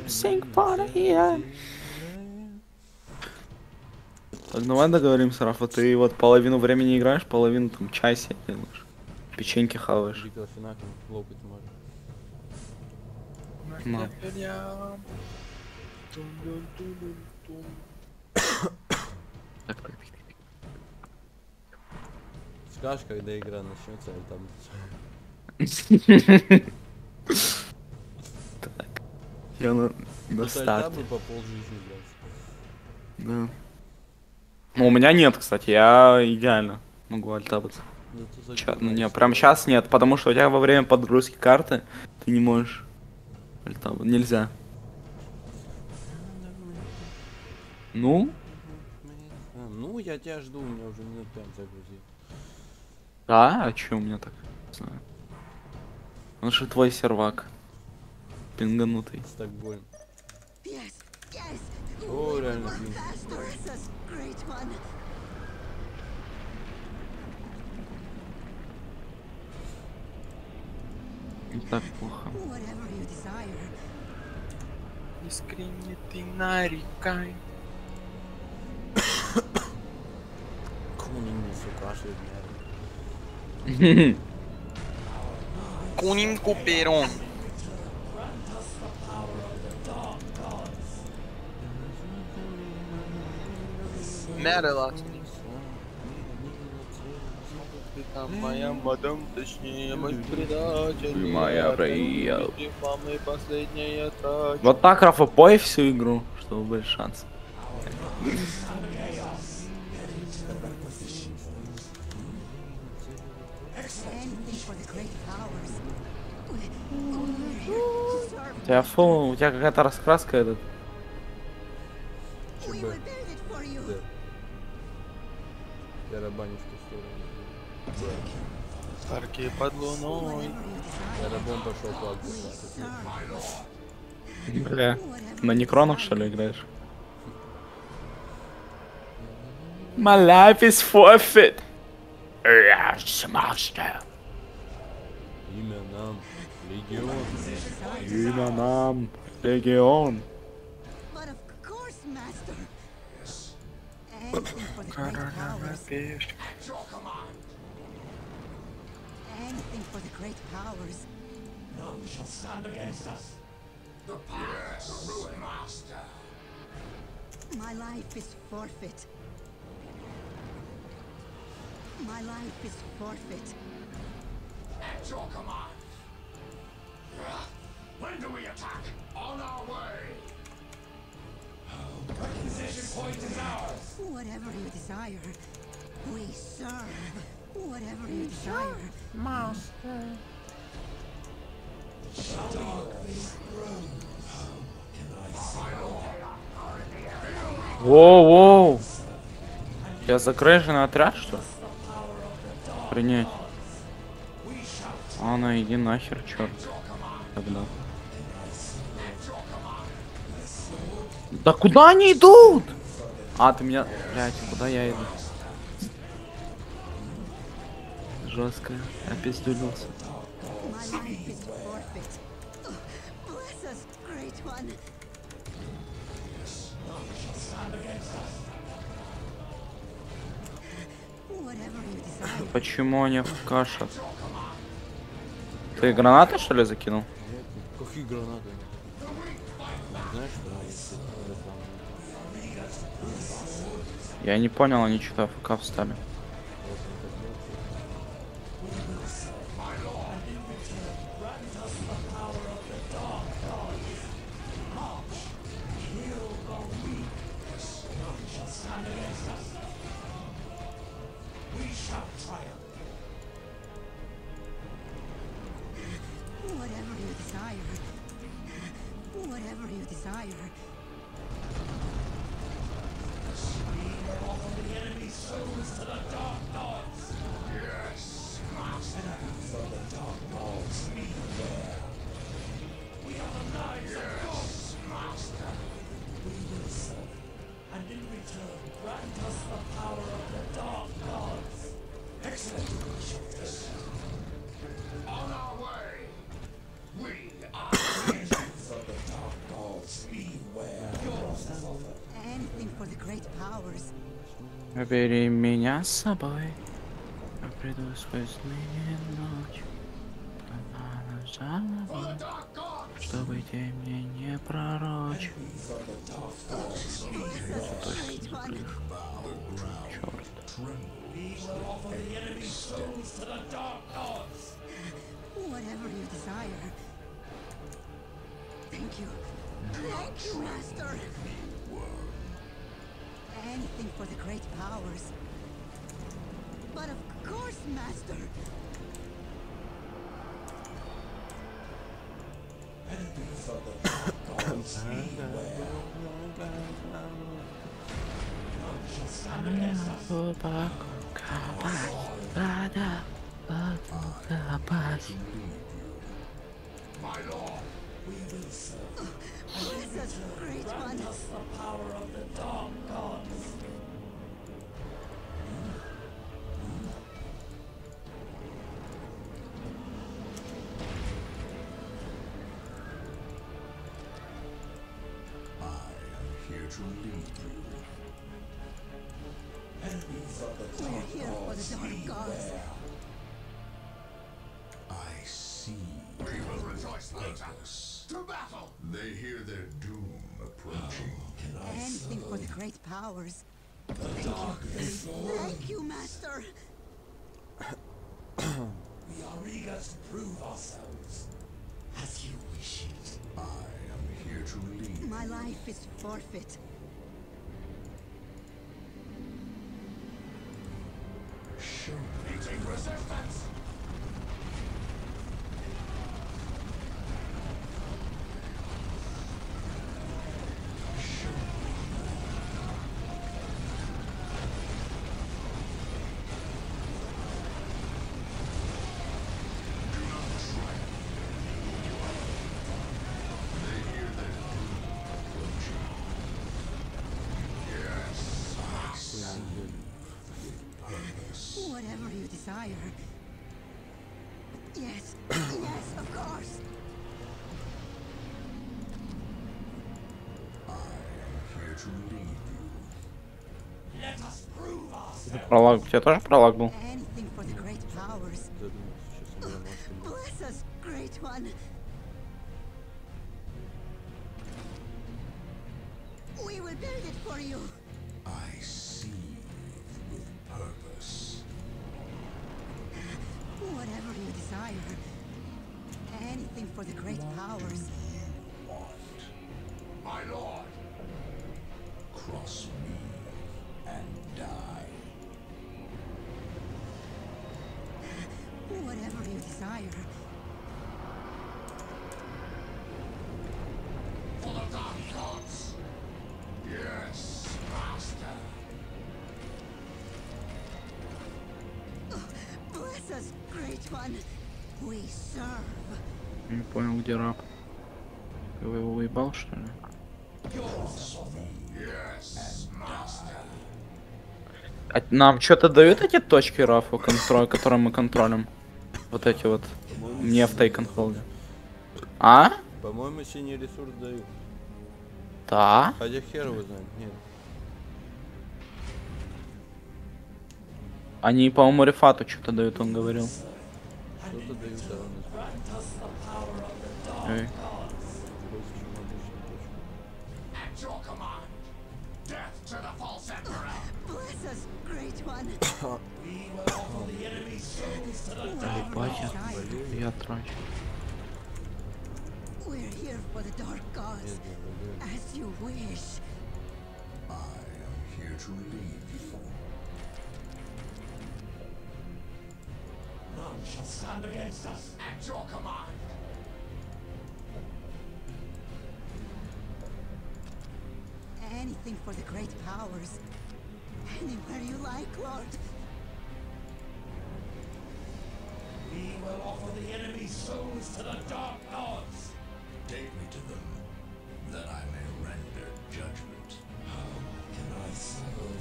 Sing for the year. Так, давай договоримся, Рафа, ты вот половину времени играешь, половину там чай себе делаешь. Печеньки хаваешь. Ну. Скажешь, когда игра начнется, и там... Так. Я на старте. по полжизни, блядь. Да. Ну, у меня нет, кстати, я идеально могу альтабаться. Ну не, прям сейчас нет, потому что у тебя во время подгрузки карты ты не можешь альтабаться. Нельзя. Ну? Ну, я тебя жду, у меня уже минут 5 загрузил. Да? А чё у меня так? Не знаю. Он же твой сервак. Пинганутый. Стокгольм. О, реально, блин. Не так плохо. Искренне ты нарекай. Кунин, сука, блядь. Кунин Куперон. Мэрилакс. Ты там моя мадам, точнее, мой предатель. Ты моя приятель. Мамы последняя трача. Вот так, Рафа, пой всю игру, чтобы был шанс. У тебя фу, у тебя какая-то раскраска этот. ЧБ. Да. Я рабаню в ту сторону. Парки под луной. Я рабом пошел плакать. Бля. На некронах, что ли, играешь? My life is forfeit. Yes, master. Имя нам. Легион. Имя нам. Легион. Anything for the great powers. None shall stand against us. The power of the ruin master. My life is forfeit. My life is forfeit. At your command. When do we attack? On our way. The position point is ours. Whatever you desire, we serve. Whatever you desire, master. Воу-воу. Я закрыженный отряд, что ли? Принять. А, ну иди нахер, черт. Тогда. Да куда они идут? А, ты меня... Блядь, куда я иду? Жестко. Я пиздюлился. Почему они в кашах? Ты гранаты, что ли, закинул? Нет, какие гранаты? Знаешь, что есть реклама? Я не понял, они что-то АФК встали. Бери меня с собой. Я приду сквозь злые ночи. Чтобы тень мне не пророчил. Great one. Черт. Whatever you desire. Thank you. Thank you, Master. Anything for the great powers. But of course, Master. Bless us, great one. Here to lead you. We're here for the dark gods. I see. We will rejoice later. To battle! They hear their doom approaching. Anything for the great powers. Thank you. Thank you, Master. We are eager to prove ourselves. As you wish it. I am here to lead. My life is forfeit. Show me. Meeting resistance! Whatever you desire. Yes, yes, of course. I am here to lead you. Let us prove ourselves. Пролаг. У тебя тоже пролаг был? Anything for the great powers. Задумался, сейчас у меня маска. Bless us, great one. We will build it for you. I see with purpose. Whatever you desire. Anything for the great powers. My lord! Cross me and die. Whatever you desire. For the dark gods! Yes, master! Bless us, great one. We serve. Не понял, где раб. Ты его уебал, что ли? Yes, master! А нам что-то дают эти точки рафа, которые мы контролим? Вот эти вот. Мне в тейконхолде. А? По-моему, синий ресурс дают. Да? Хотя хер его знает. Нет. Они, по-моему, Рефату что-то дают, он говорил. Что-то дают, да, он назвал. Эй. Больше, чем обычно точно. At your command! Death to the false emperor! Bless us, great one. Ебать, я трачу. We're here for the dark gods. As you wish. I am here to lead you. None shall stand against us. At your command! Anything for the great powers. Anywhere you like, Lord. We will offer the enemy's souls to the dark gods. Take me to them, that I may render judgment. How can I serve?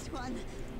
right one.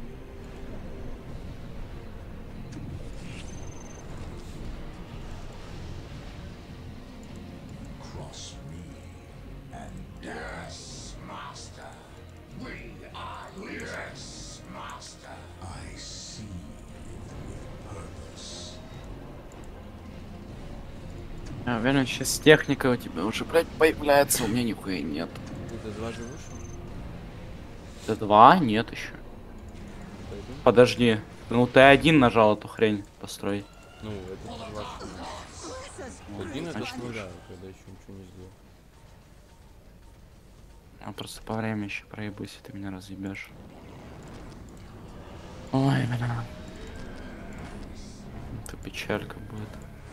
Cross me and yes, master. We are leaders. Yes, master. I see with purpose. А, уверен, сейчас техника у тебя уже, блядь, появляется, у меня нихуя нет. Ты два же вышел? Т2? Нет еще. Пойду. Подожди. Ну Т1 нажал эту хрень построить. Ну, это два. Один это с нуля, когда еще ничего не сделал. Я просто по времени еще проебусь, и ты меня разъебешь. Ой, бля. Это печалька будет.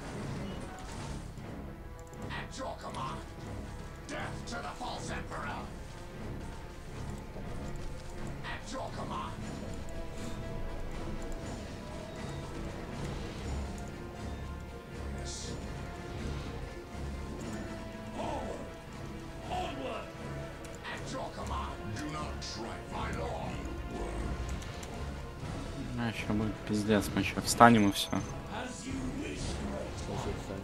At your command. Death to the false emperor. At your command. Yes. Onward! At your command. Do not strike, my lord. Ну, еще будет пиздец, мы еще встанем и все. As you wish. Слушай, Сань.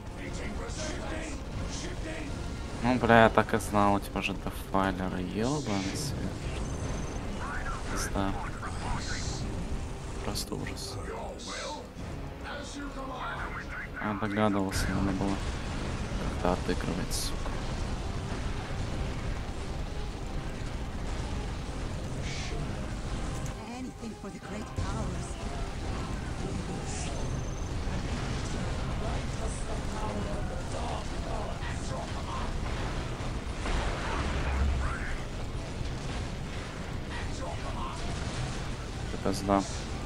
Ну, бля, я так и знал, у тебя же дефайлеры, ёбаный свет. Пизда. Просто ужас. Я догадывался, надо было как-то отыгрывать, сука. Anything for the great powers. Это пизда.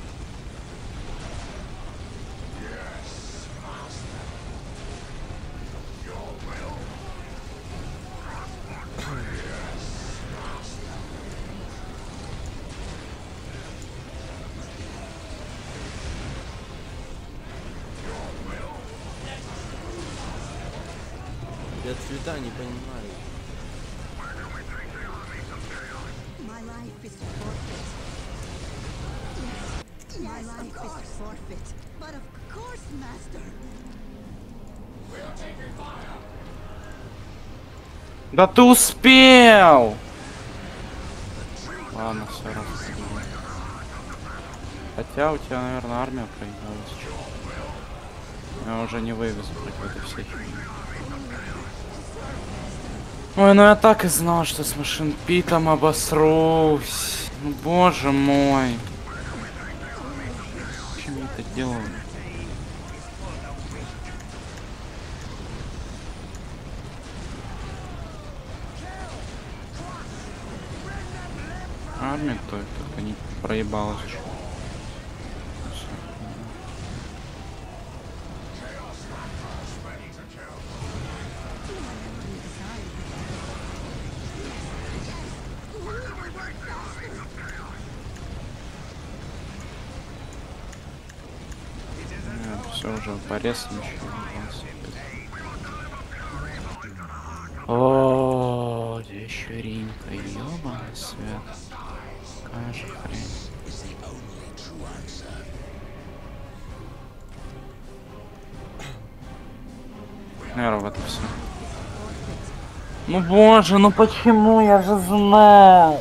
Я цвета не понимаю. My life is forfeit. Yes, my life is forfeit. But of course, Master. Да ты успел! Ладно, все равно. Хотя у тебя, наверное, армия проигралась. Я уже не вывезу против этой всей херни. Ой, ну я так и знал, что с машинпитом обосрусь. Ну боже мой. Зачем я это делаю? Армия только не проебалась. Чё. Все уже порез еще. О, где еще Ринка, ёбаный свет. Какая же хрень. Наверное, вот и все. Ну боже, ну почему? Я же знал.